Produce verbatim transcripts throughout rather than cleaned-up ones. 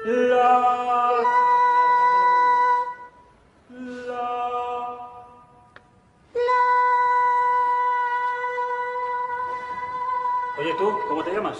La. Oye, ¿tú? ¿Cómo te llamas?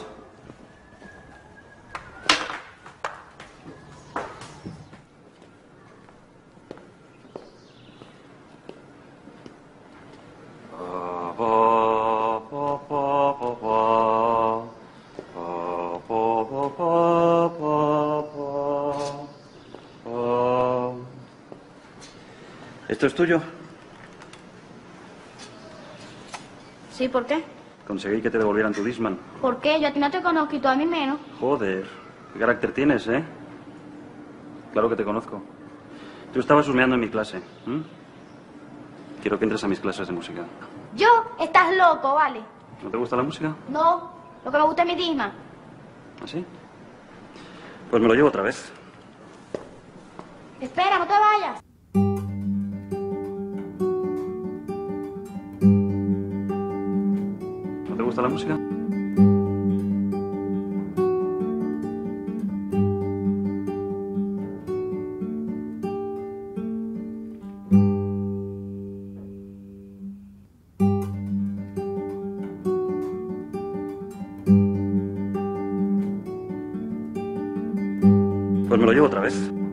¿Esto es tuyo? Sí, ¿por qué? Conseguí que te devolvieran tu Discman. ¿Por qué? Yo a ti no te conozco y tú a mí menos. Joder, qué carácter tienes, ¿eh? Claro que te conozco. Tú estabas husmeando en mi clase. ¿Mm? Quiero que entres a mis clases de música. ¿Yo? Estás loco, ¿vale? ¿No te gusta la música? No, lo que me gusta es mi Discman. ¿Ah, sí? Pues me lo llevo otra vez. Espera, no te vayas. ¿No te gusta la música? Pues me lo llevo otra vez.